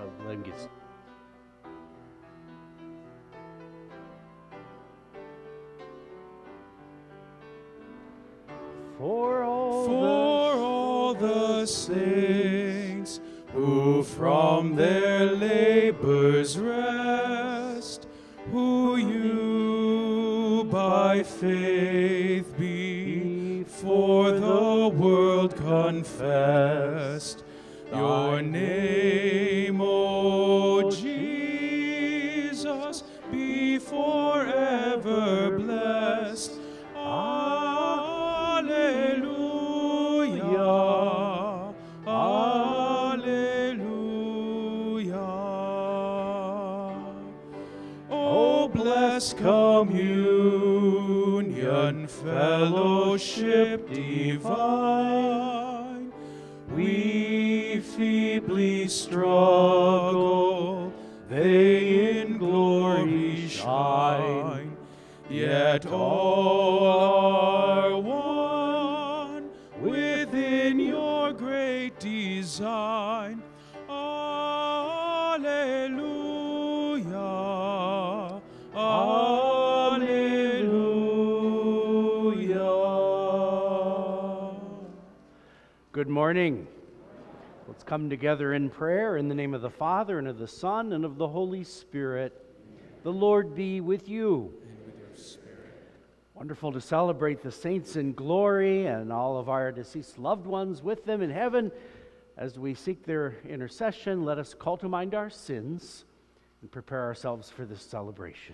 let him get. For all the saints who from their labors rest, who you by faith before the world confessed, your name, O Jesus, be forever blessed. Alleluia, alleluia. O blessed communion, fellowship divine, we feebly struggle, they in glory shine, yet all are one within your great design. Alleluia, alleluia. Good morning. Let's come together in prayer in the name of the Father, and of the Son, and of the Holy Spirit. The Lord be with you. And with your spirit. Wonderful to celebrate the saints in glory and all of our deceased loved ones with them in heaven. As we seek their intercession, let us call to mind our sins and prepare ourselves for this celebration.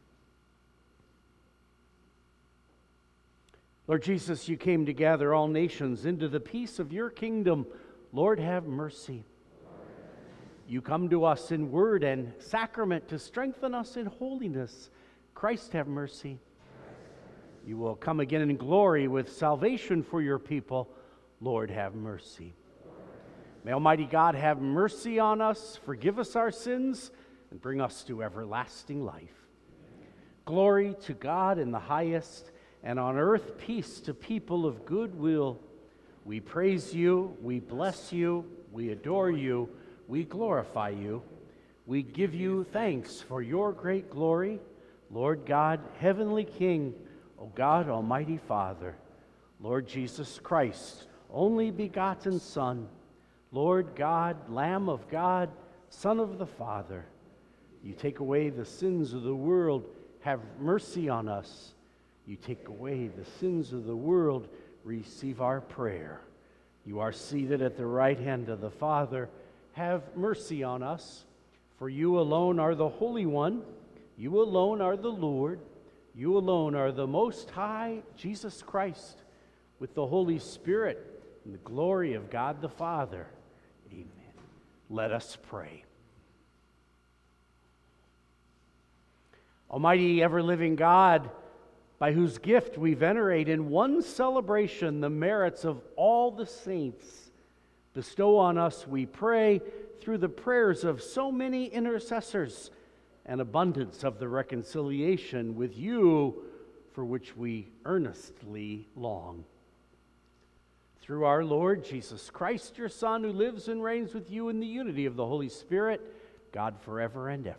Lord Jesus, you came to gather all nations into the peace of your kingdom. Lord, have mercy. You come to us in word and sacrament to strengthen us in holiness. Christ, have mercy. You will come again in glory with salvation for your people. Lord, have mercy. May Almighty God have mercy on us, forgive us our sins, and bring us to everlasting life. Glory to God in the highest, and on earth peace to people of good will. We praise you, we bless you, we adore you, we glorify you. We give you thanks for your great glory, Lord God, heavenly King, O God, almighty Father, Lord Jesus Christ, only begotten Son, Lord God, Lamb of God, Son of the Father. You take away the sins of the world, have mercy on us. You take away the sins of the world, receive our prayer. You are seated at the right hand of the Father. Have mercy on us, for you alone are the Holy One. You alone are the Lord. You alone are the Most High, Jesus Christ, with the Holy Spirit and the glory of God the Father. Amen. Let us pray. Almighty, ever-living God, by whose gift we venerate in one celebration the merits of all the saints, bestow on us, we pray, through the prayers of so many intercessors, an abundance of the reconciliation with you for which we earnestly long. Through our Lord Jesus Christ, your Son, who lives and reigns with you in the unity of the Holy Spirit, God forever and ever.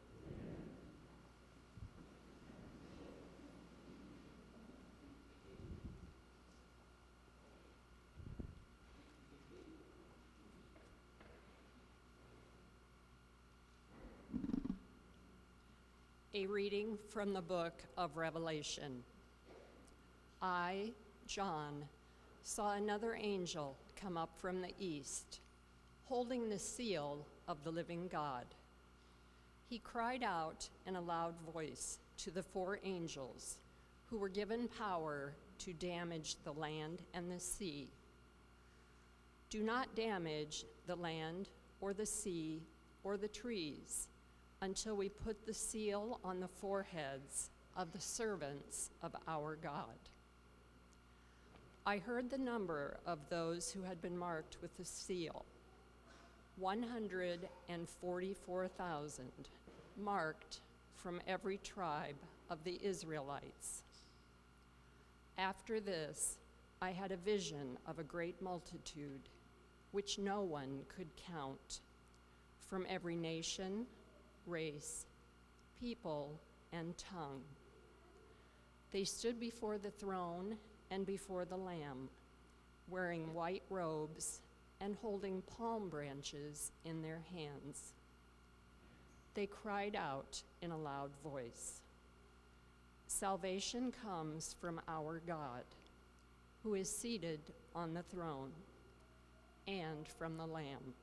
A reading from the book of Revelation. I, John, saw another angel come up from the east, holding the seal of the living God. He cried out in a loud voice to the four angels who were given power to damage the land and the sea. Do not damage the land or the sea or the trees until we put the seal on the foreheads of the servants of our God. I heard the number of those who had been marked with the seal, 144,000, marked from every tribe of the Israelites. After this, I had a vision of a great multitude, which no one could count, from every nation, race, people, and tongue. They stood before the throne and before the Lamb, wearing white robes and holding palm branches in their hands. They cried out in a loud voice, "Salvation comes from our God, who is seated on the throne, and from the Lamb."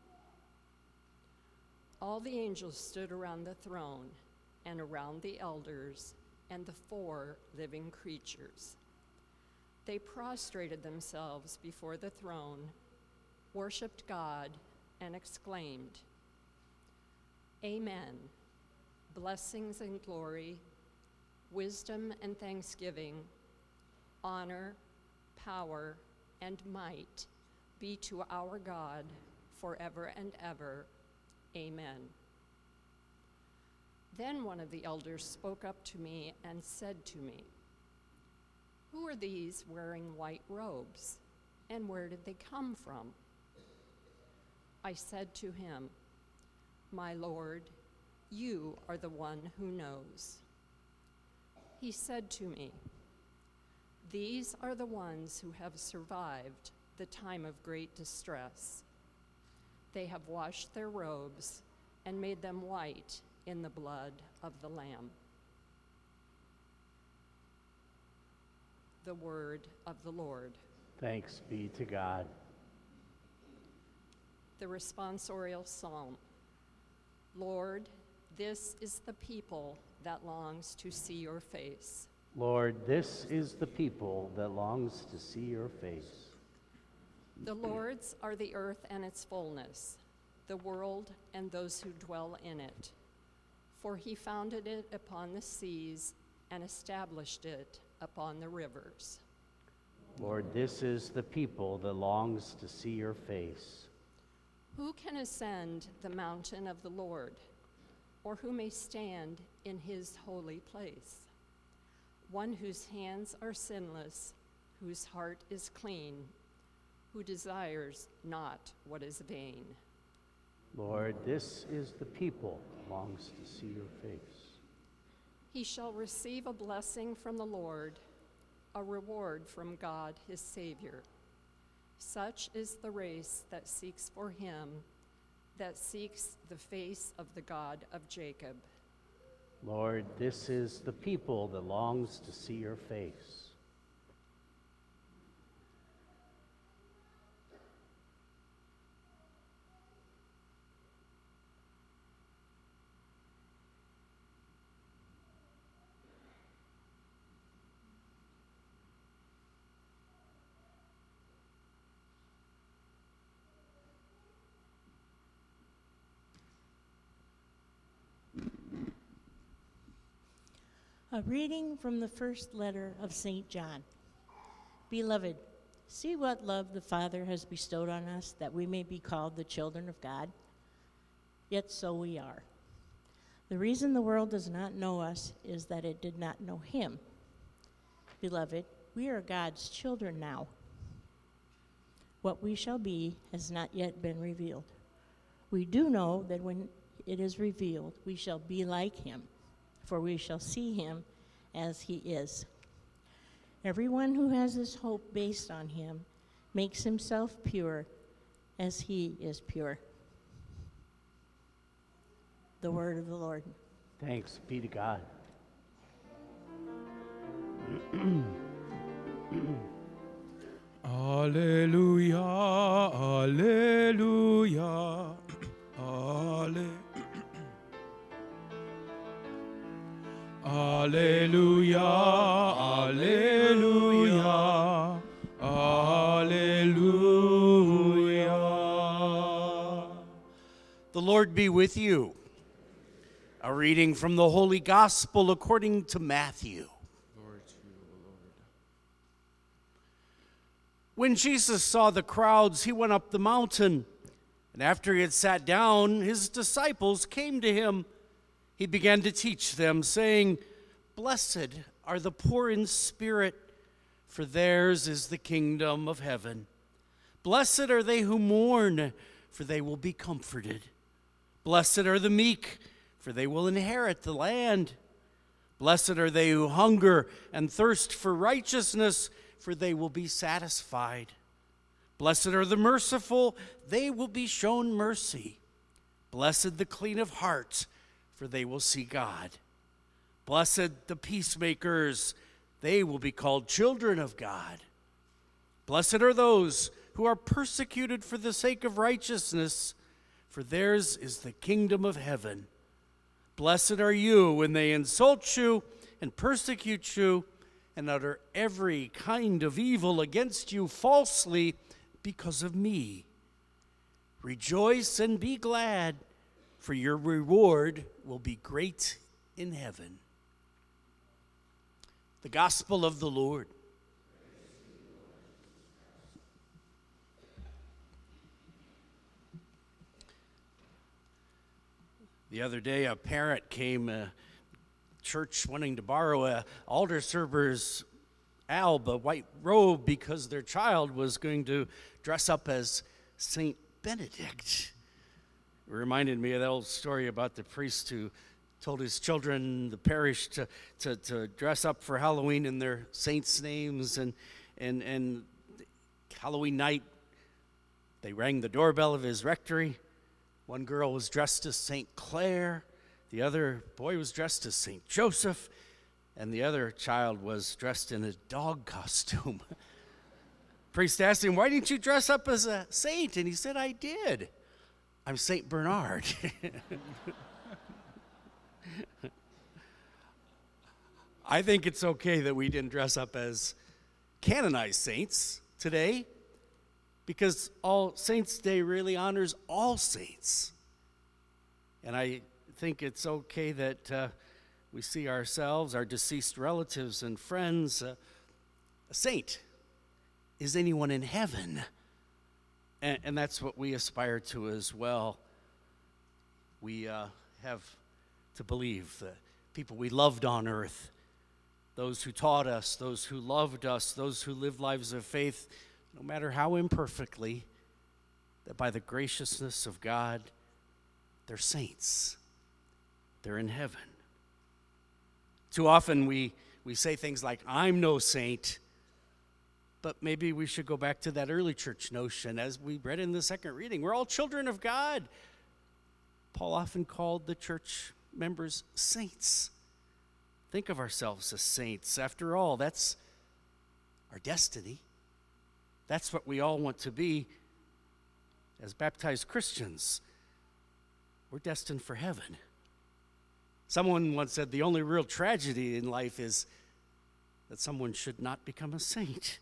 All the angels stood around the throne and around the elders and the 4 living creatures. They prostrated themselves before the throne, worshiped God, and exclaimed, "Amen. Blessings and glory, wisdom and thanksgiving, honor, power, and might be to our God forever and ever. Amen." Then one of the elders spoke up to me and said to me, "Who are these wearing white robes, and where did they come from?" I said to him, "My Lord, you are the one who knows." He said to me, "These are the ones who have survived the time of great distress. They have washed their robes and made them white in the blood of the Lamb." The word of the Lord. Thanks be to God. The responsorial psalm. Lord, this is the people that longs to see your face. Lord, this is the people that longs to see your face. The Lord's are the earth and its fullness, the world and those who dwell in it. For he founded it upon the seas and established it upon the rivers. Lord, this is the people that longs to see your face. Who can ascend the mountain of the Lord, or who may stand in his holy place? One whose hands are sinless, whose heart is clean, who desires not what is vain. Lord, this is the people that longs to see your face. He shall receive a blessing from the Lord, a reward from God his Savior. Such is the race that seeks for him, that seeks the face of the God of Jacob. Lord, this is the people that longs to see your face. A reading from the first letter of St. John. Beloved, see what love the Father has bestowed on us, that we may be called the children of God. Yet so we are. The reason the world does not know us is that it did not know him. Beloved, we are God's children now. What we shall be has not yet been revealed. We do know that when it is revealed, we shall be like him, for we shall see him as he is. Everyone who has this hope based on him makes himself pure as he is pure. The word of the Lord. Thanks be to God. Alleluia, alleluia, alleluia. Alleluia, alleluia, alleluia. The Lord be with you. A reading from the Holy Gospel according to Matthew. Glory to you, O Lord. When Jesus saw the crowds, he went up the mountain, and after he had sat down, his disciples came to him. He began to teach them, saying, "Blessed are the poor in spirit, for theirs is the kingdom of heaven. Blessed are they who mourn, for they will be comforted. Blessed are the meek, for they will inherit the land. Blessed are they who hunger and thirst for righteousness, for they will be satisfied. Blessed are the merciful, they will be shown mercy. Blessed the clean of heart, for they will see God. Blessed the peacemakers, they will be called children of God. Blessed are those who are persecuted for the sake of righteousness, for theirs is the kingdom of heaven. Blessed are you when they insult you and persecute you and utter every kind of evil against you falsely because of me. Rejoice and be glad, for your reward will be great in heaven. The Gospel of the Lord. The other day, a parent came to church wanting to borrow a altar server's alb, a white robe, because their child was going to dress up as Saint Benedict. It reminded me of that old story about the priest who told his children, the parish, to dress up for Halloween in their saints' names. And Halloween night, they rang the doorbell of his rectory. One girl was dressed as St. Clare, the other boy was dressed as St. Joseph, and the other child was dressed in a dog costume. Priest asked him, "Why didn't you dress up as a saint?" And he said, "I did. I'm St. Bernard." I think it's okay that we didn't dress up as canonized saints today, because All Saints' Day really honors all saints. And I think it's okay that we see ourselves, our deceased relatives and friends. A saint is anyone in heaven. And that's what we aspire to as well. We have to believe the people we loved on earth, those who taught us, those who loved us, those who lived lives of faith, no matter how imperfectly, that by the graciousness of God, they're saints. They're in heaven. Too often we say things like, "I'm no saint," but maybe we should go back to that early church notion, as we read in the second reading. We're all children of God. Paul often called the church members saints. Think of ourselves as saints. After all, that's our destiny. That's what we all want to be as baptized Christians. We're destined for heaven. Someone once said the only real tragedy in life is that someone should not become a saint.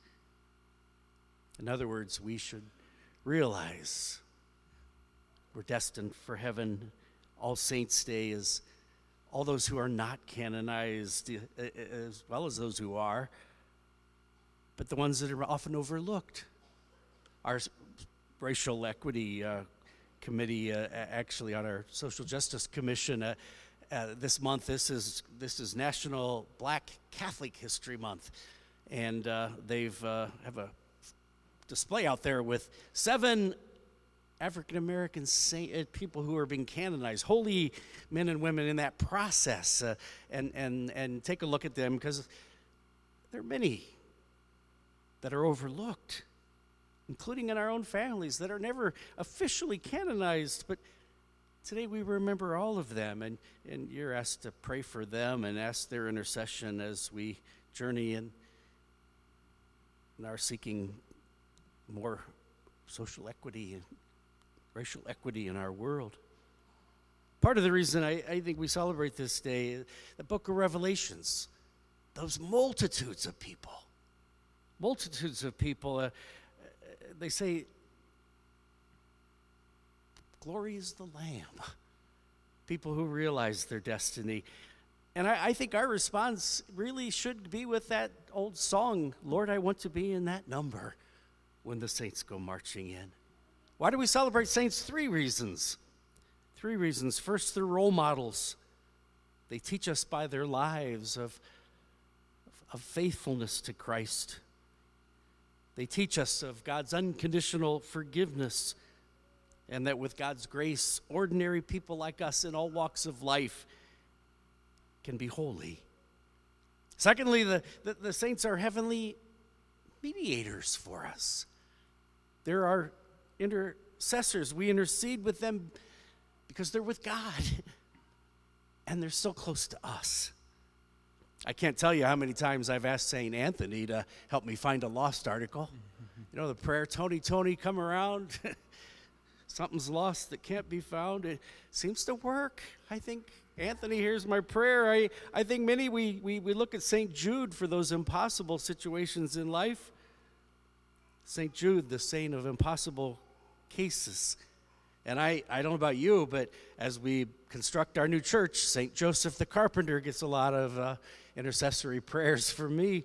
In other words, we should realize we're destined for heaven. All Saints' Day is all those who are not canonized, as well as those who are, but the ones that are often overlooked. Our racial equity committee, actually on our social justice commission, this month, this is National Black Catholic History Month, and they've have a display out there with 7 African-American people who are being canonized, holy men and women in that process, and take a look at them, because there are many that are overlooked, including in our own families, that are never officially canonized, but today we remember all of them, and you're asked to pray for them and ask their intercession as we journey in our seeking more social equity and racial equity in our world. Part of the reason I think we celebrate this day, the book of Revelations, those multitudes of people, they say, glory is the Lamb. People who realize their destiny. And I think our response really should be with that old song, "Lord, I want to be in that number when the saints go marching in." Why do we celebrate saints? 3 reasons. 3 reasons. First, they're role models. They teach us by their lives of faithfulness to Christ. They teach us of God's unconditional forgiveness and that with God's grace, ordinary people like us in all walks of life can be holy. Secondly, the saints are heavenly mediators for us. They're our intercessors. We intercede with them because they're with God, and they're so close to us. I can't tell you how many times I've asked St. Anthony to help me find a lost article. You know, the prayer, Tony, come around. Something's lost that can't be found. It seems to work. I think, Anthony, here's my prayer. I think many, we look at St. Jude for those impossible situations in life. St. Jude, the saint of impossible cases. And I don't know about you, but as we construct our new church, St. Joseph the Carpenter gets a lot of intercessory prayers for me.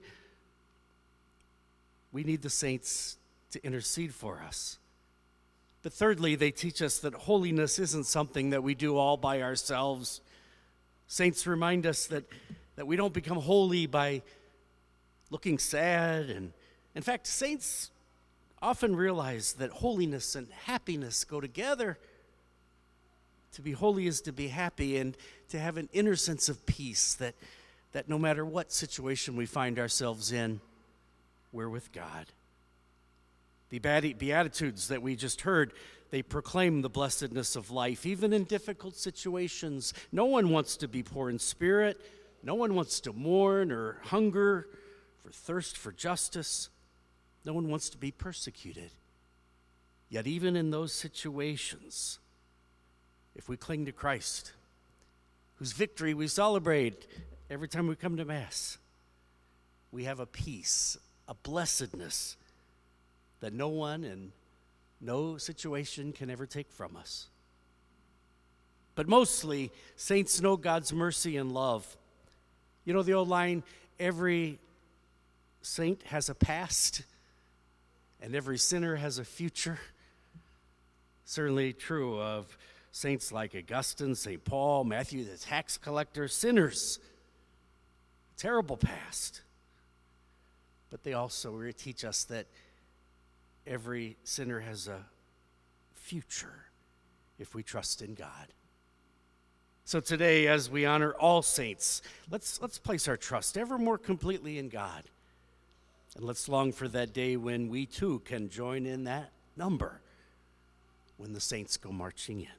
We need the saints to intercede for us. But thirdly, they teach us that holiness isn't something that we do all by ourselves. Saints remind us that we don't become holy by looking sad. And in fact, saints often realize that holiness and happiness go together. To be holy is to be happy and to have an inner sense of peace that no matter what situation we find ourselves in, we're with God. The Beatitudes that we just heard, they proclaim the blessedness of life, even in difficult situations. No one wants to be poor in spirit. No one wants to mourn or hunger for thirst for justice. No one wants to be persecuted. Yet even in those situations, if we cling to Christ, whose victory we celebrate every time we come to Mass, we have a peace, a blessedness that no one and no situation can ever take from us. But mostly, saints know God's mercy and love. You know the old line, every saint has a past and every sinner has a future. Certainly true of saints like Augustine, St. Paul, Matthew the tax collector, sinners. Terrible past. But they also teach us that every sinner has a future if we trust in God. So today, as we honor all saints, let's place our trust ever more completely in God. And let's long for that day when we too can join in that number, when the saints go marching in.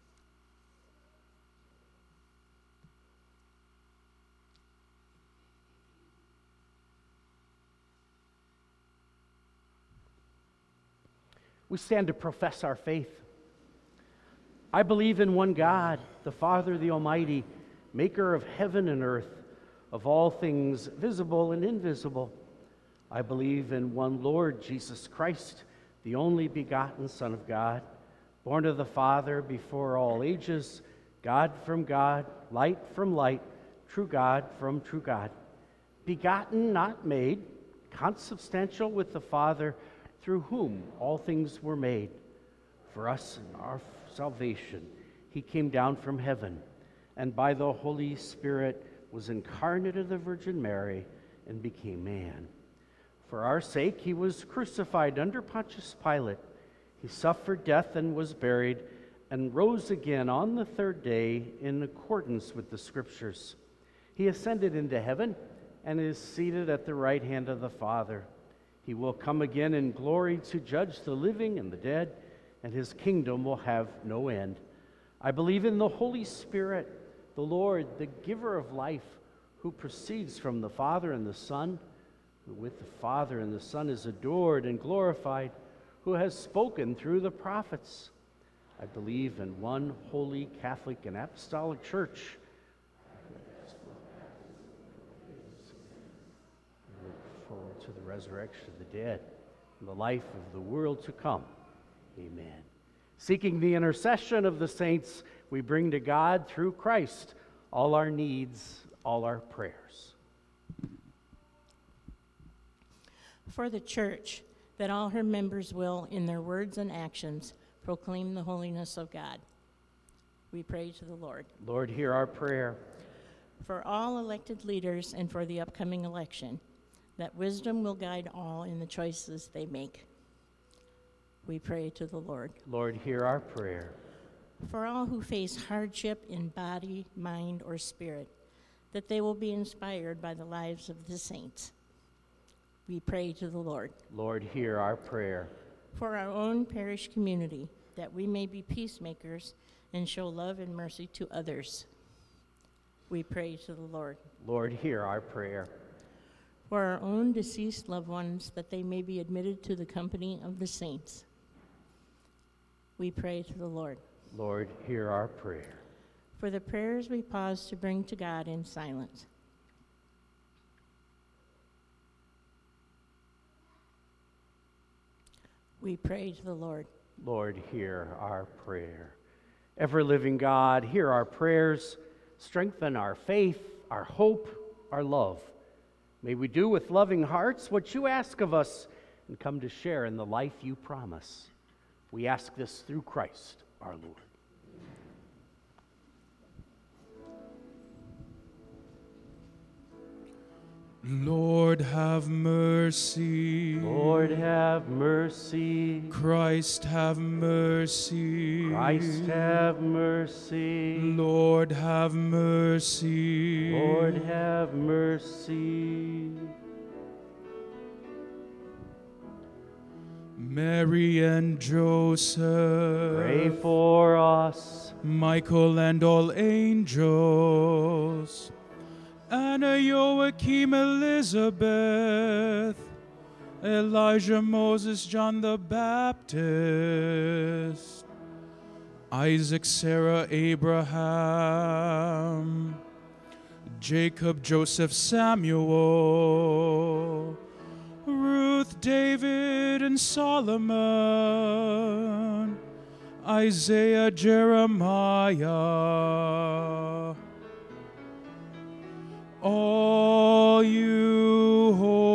We stand to profess our faith. I believe in one God, the Father, the Almighty, maker of heaven and earth, of all things visible and invisible. I believe in one Lord, Jesus Christ, the only begotten Son of God, born of the Father before all ages, God from God, light from light, true God from true God, begotten, not made, consubstantial with the Father, through whom all things were made. For us and our salvation, he came down from heaven, and by the Holy Spirit was incarnate of the Virgin Mary and became man. For our sake, he was crucified under Pontius Pilate. He suffered death and was buried, and rose again on the third day in accordance with the Scriptures. He ascended into heaven and is seated at the right hand of the Father. He will come again in glory to judge the living and the dead, and his kingdom will have no end. I believe in the Holy Spirit, the Lord, the giver of life, who proceeds from the Father and the Son, who with the Father and the Son is adored and glorified, who has spoken through the prophets. I believe in one holy, Catholic, and Apostolic Church. I look forward to the resurrection of the dead and the life of the world to come. Amen. Seeking the intercession of the saints, we bring to God through Christ all our needs, all our prayers. For the Church, that all her members will, in their words and actions, proclaim the holiness of God. We pray to the Lord. Lord, hear our prayer. For all elected leaders and for the upcoming election, that wisdom will guide all in the choices they make. We pray to the Lord. Lord, hear our prayer. For all who face hardship in body, mind, or spirit, that they will be inspired by the lives of the saints. We pray to the Lord. Lord, hear our prayer. For our own parish community, that we may be peacemakers and show love and mercy to others. We pray to the Lord. Lord, hear our prayer. For our own deceased loved ones, that they may be admitted to the company of the saints. We pray to the Lord. Lord, hear our prayer. For the prayers we pause to bring to God in silence. We pray to the Lord. Lord, hear our prayer. Ever-living God, hear our prayers. Strengthen our faith, our hope, our love. May we do with loving hearts what you ask of us and come to share in the life you promise. We ask this through Christ our Lord. Lord, have mercy. Lord, have mercy. Christ, have mercy. Christ, have mercy. Lord, have mercy. Lord, have mercy. Mary and Joseph, Pray for us. Michael and all angels, Anna, Joachim, Elizabeth, Elijah, Moses, John the Baptist, Isaac, Sarah, Abraham, Jacob, Joseph, Samuel, Ruth, David, and Solomon, Isaiah, Jeremiah, all you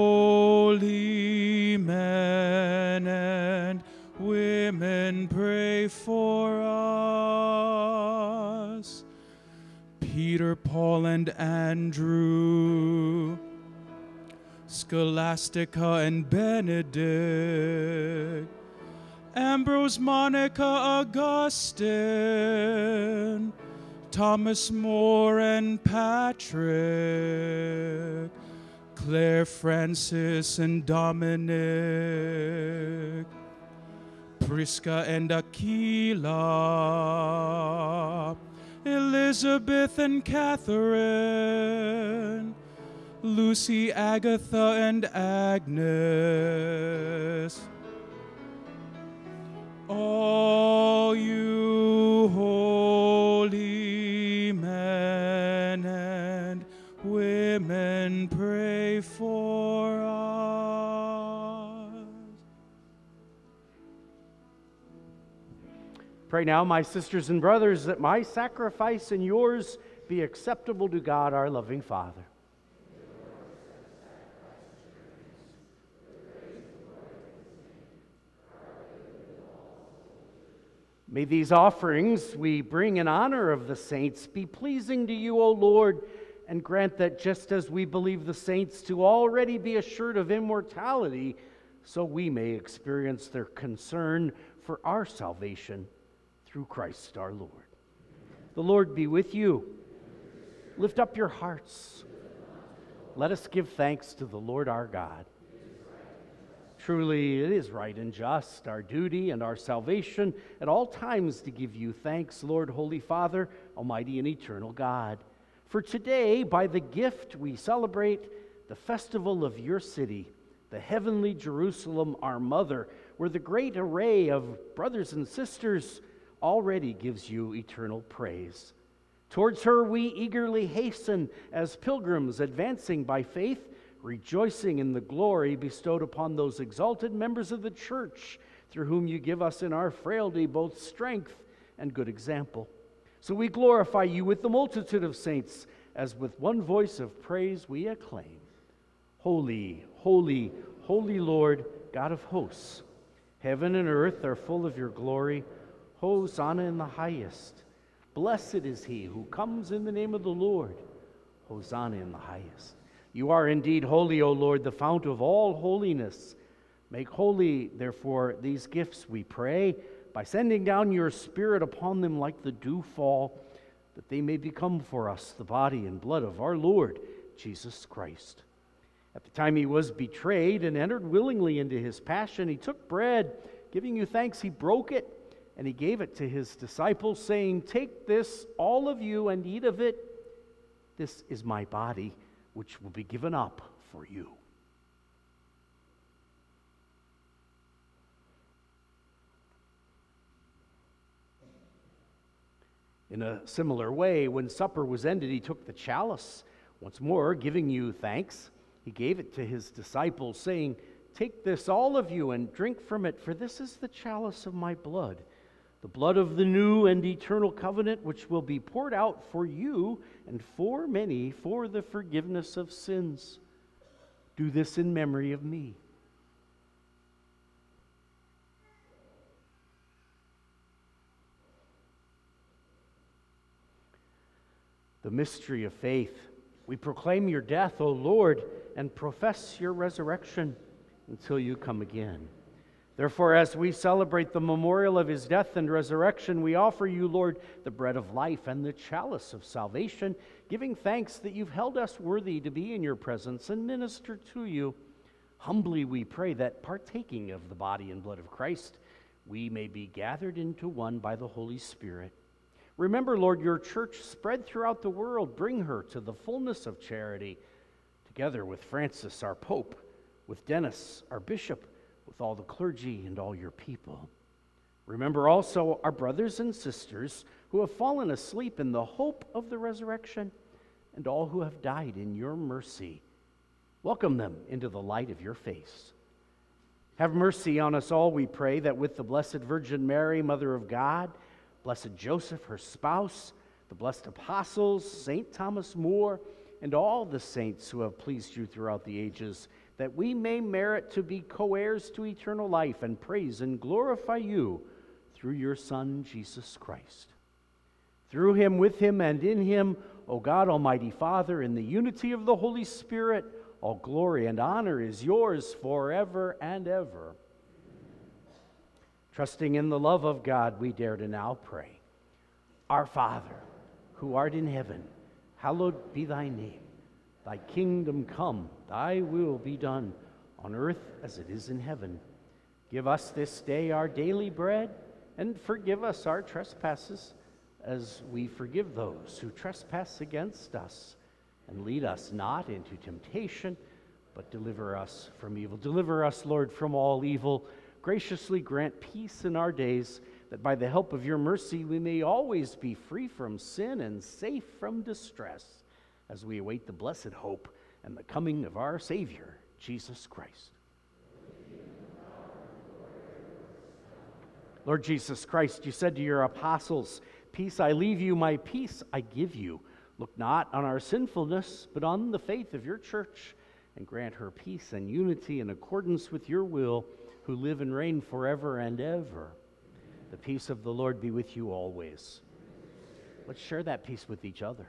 holy men and women, pray for us. Peter, Paul, and Andrew, Scholastica and Benedict, Ambrose, Monica, Augustine, Thomas More and Patrick, Claire, Francis, and Dominic, Prisca and Aquila, Elizabeth and Catherine, Lucy, Agatha, and Agnes, all you holy men and women, pray for us. Pray now, my sisters and brothers, that my sacrifice and yours be acceptable to God, our loving Father. May these offerings we bring in honor of the saints be pleasing to you, O Lord, and grant that just as we believe the saints to already be assured of immortality, so we may experience their concern for our salvation through Christ our Lord. The Lord be with you. Lift up your hearts. Let us give thanks to the Lord our God. Truly, it is right and just, our duty and our salvation at all times to give you thanks, Lord, Holy Father, Almighty and eternal God. For today, by the gift, we celebrate the festival of your city, the heavenly Jerusalem, our mother, where the great array of brothers and sisters already gives you eternal praise. Towards her we eagerly hasten as pilgrims advancing by faith, rejoicing in the glory bestowed upon those exalted members of the church through whom you give us in our frailty both strength and good example. So we glorify you with the multitude of saints, as with one voice of praise we acclaim. Holy, holy, holy Lord, God of hosts, heaven and earth are full of your glory. Hosanna in the highest. Blessed is he who comes in the name of the Lord. Hosanna in the highest. You are indeed holy, O Lord, the fount of all holiness. Make holy, therefore, these gifts, we pray, by sending down your Spirit upon them like the dewfall, that they may become for us the body and blood of our Lord Jesus Christ. At the time he was betrayed and entered willingly into his passion, he took bread, giving you thanks, he broke it, and he gave it to his disciples, saying, "Take this, all of you, and eat of it. This is my body, which will be given up for you." In a similar way, when supper was ended, he took the chalice. Once more, giving you thanks, he gave it to his disciples, saying, "Take this, all of you, and drink from it, for this is the chalice of my blood, the blood of the new and eternal covenant, which will be poured out for you and for many for the forgiveness of sins. Do this in memory of me." The mystery of faith. We proclaim your death, O Lord, and profess your resurrection until you come again. Therefore, as we celebrate the memorial of his death and resurrection, we offer you, Lord, the bread of life and the chalice of salvation, giving thanks that you've held us worthy to be in your presence and minister to you. Humbly we pray that, partaking of the body and blood of Christ, we may be gathered into one by the Holy Spirit. Remember, Lord, your church spread throughout the world. Bring her to the fullness of charity, together with Francis, our Pope, with Dennis, our Bishop, with all the clergy and all your people. Remember also our brothers and sisters who have fallen asleep in the hope of the resurrection, and all who have died in your mercy. Welcome them into the light of your face. Have mercy on us all, we pray, that with the Blessed Virgin Mary, Mother of God, Blessed Joseph, her spouse, the blessed apostles, St. Thomas More, and all the saints who have pleased you throughout the ages, that we may merit to be co-heirs to eternal life and praise and glorify you through your Son, Jesus Christ. Through him, with him, and in him, O God, Almighty Father, in the unity of the Holy Spirit, all glory and honor is yours forever and ever. Trusting in the love of God, we dare to now pray. Our Father, who art in heaven, hallowed be thy name. Thy kingdom come, thy will be done, on earth as it is in heaven. Give us this day our daily bread, and forgive us our trespasses, as we forgive those who trespass against us. And lead us not into temptation, but deliver us from evil. Deliver us, Lord, from all evil. Graciously grant peace in our days, that by the help of your mercy we may always be free from sin and safe from distress, as we await the blessed hope and the coming of our Savior, Jesus Christ. Lord Jesus Christ, you said to your apostles, "Peace I leave you, my peace I give you. Look not on our sinfulness, but on the faith of your church, and grant her peace and unity in accordance with your will, who live and reign forever and ever." The peace of the Lord be with you always. Let's share that peace with each other.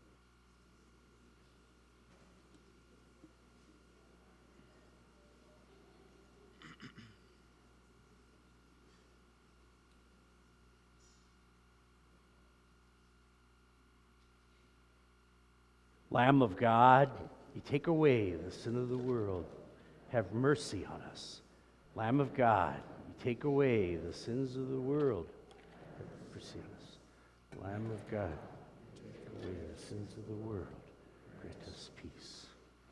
Lamb of God, you take away the sin of the world. Have mercy on us. Lamb of God, you take away the sins of the world. Have mercy on us. Lamb of God, take away the sins of the world. Grant us peace.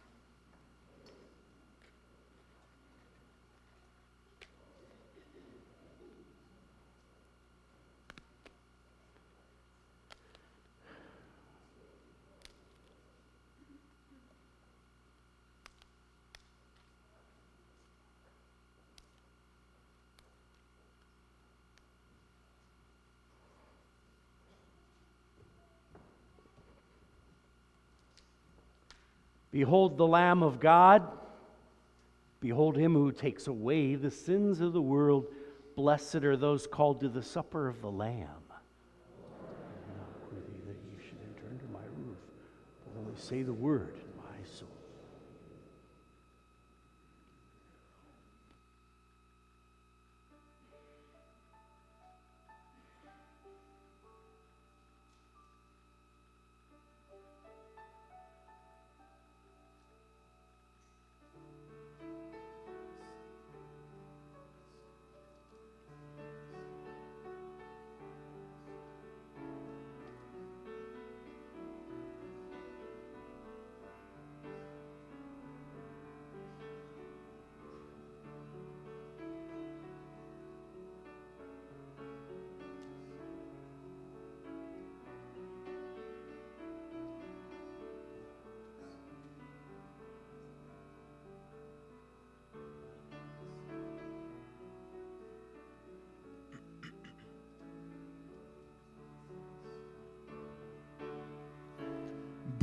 Behold the Lamb of God. Behold him who takes away the sins of the world. Blessed are those called to the supper of the Lamb. I am not worthy that you should enter under my roof, but only say the word, and my soul.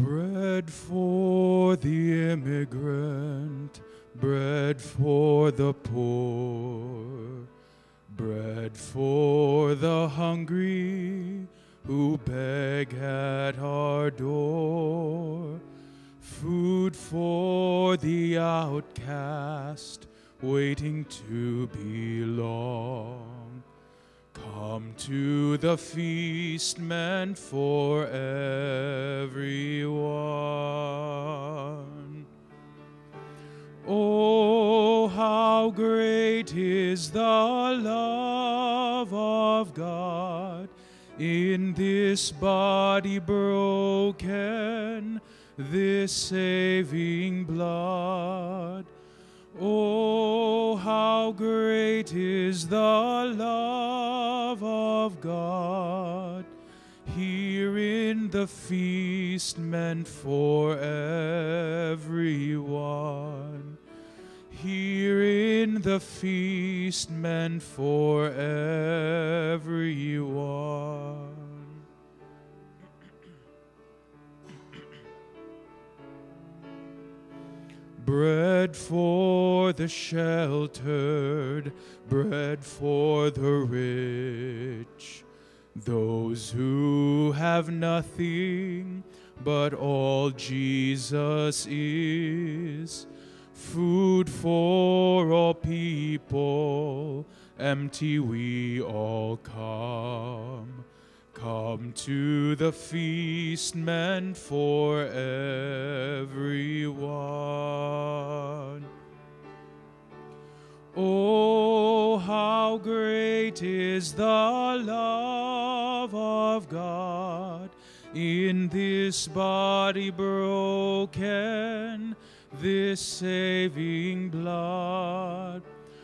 Bread for the immigrant, bread for the poor, bread for the hungry who beg at our door, food for the outcast waiting to belong. Come to the feast meant for everyone. Oh, how great is the love of God in this body broken, this saving blood. Oh, how great is the love of God here in the feast meant for everyone. Here in the feast meant for everyone. Bread for the sheltered, bread for the rich, those who have nothing but all Jesus is. Food for all people, empty we all come. Come to the feast meant for everyone. Oh, how great is the love of God in this body broken, this saving blood.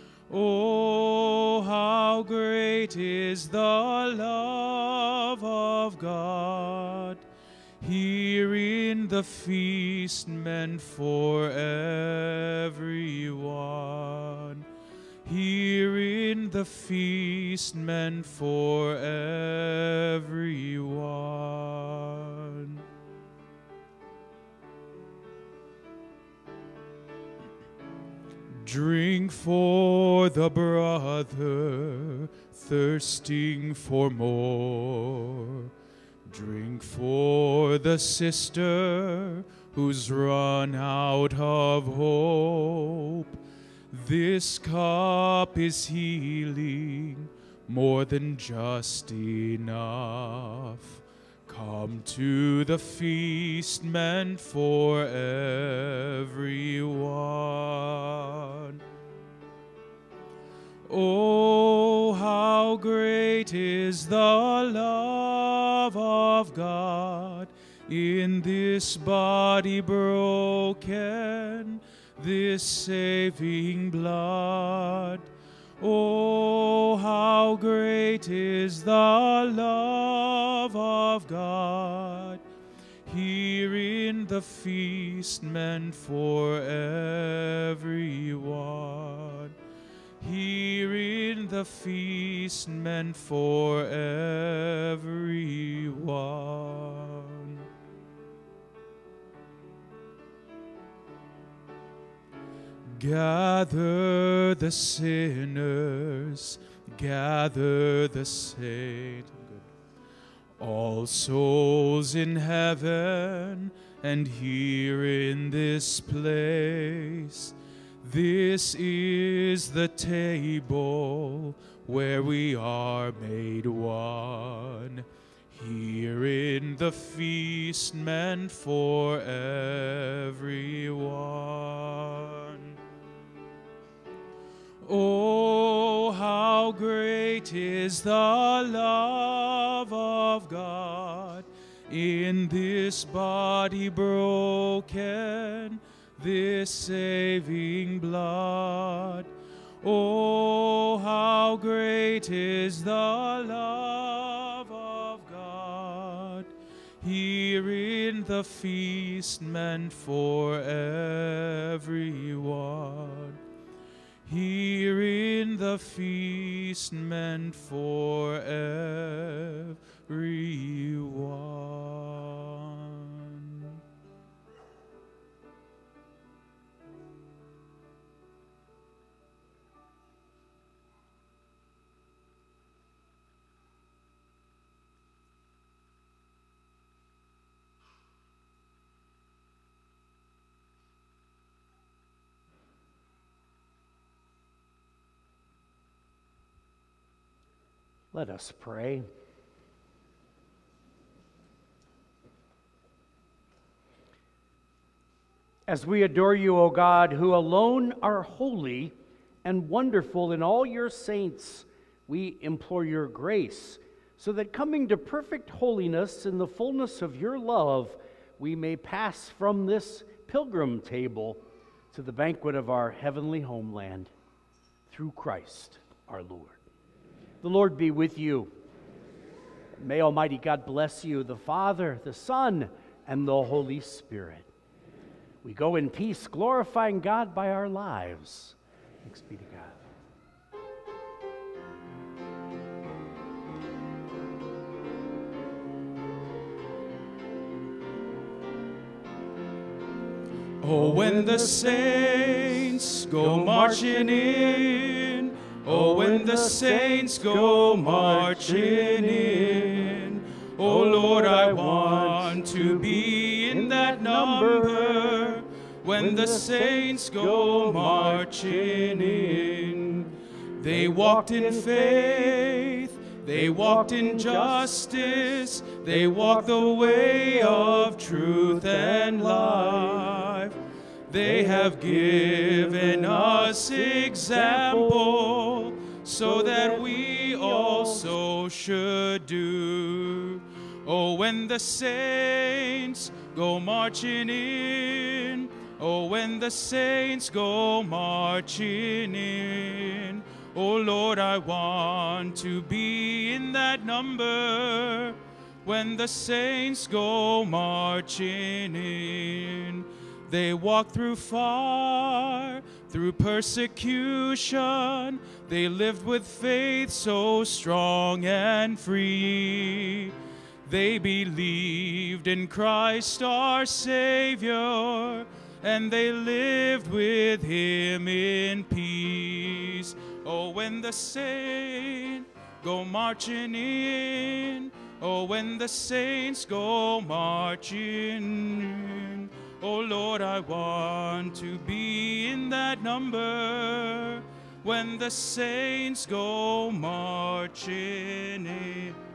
Oh, how great is the love of God here in the feast meant for everyone. Here in the feast meant for everyone. Drink for the brother thirsting for more. Drink for the sister who's run out of hope. This cup is healing more than just enough. Come to the feast meant for everyone. Oh, how great is the love of God in this body broken, this saving blood. Oh, how great is the love of God here in the feast meant for everyone. Here in the feast meant for everyone. Gather the sinners, gather the saints, all souls in heaven and here in this place. This is the table where we are made one. Here in the feast meant for everyone. Oh, how great is the love of God in this body broken, this saving blood. Oh, how great is the love of God here in the feast meant for everyone. Here in the feast meant for everyone. Let us pray. As we adore you, O God, who alone are holy and wonderful in all your saints, we implore your grace, so that coming to perfect holiness in the fullness of your love, we may pass from this pilgrim table to the banquet of our heavenly homeland, through Christ our Lord. The Lord be with you. May Almighty God bless you, the Father, the Son, and the Holy Spirit. We go in peace, glorifying God by our lives. Thanks be to God. Oh, when the saints go marching in, oh, when the saints go marching in, oh Lord, I want to be in that number. When the saints go marching in, they walked in faith, they walked in justice, they walked the way of truth and life. They have given us example, so that we also should do. Oh, when the saints go marching in, oh, when the saints go marching in, oh Lord, I want to be in that number. When the saints go marching in, they walk through fire, through persecution. They lived with faith so strong and free. They believed in Christ our Savior, and they lived with him in peace. Oh, when the saints go marching in, oh, when the saints go marching in, oh Lord, I want to be in that number. When the saints go marching in.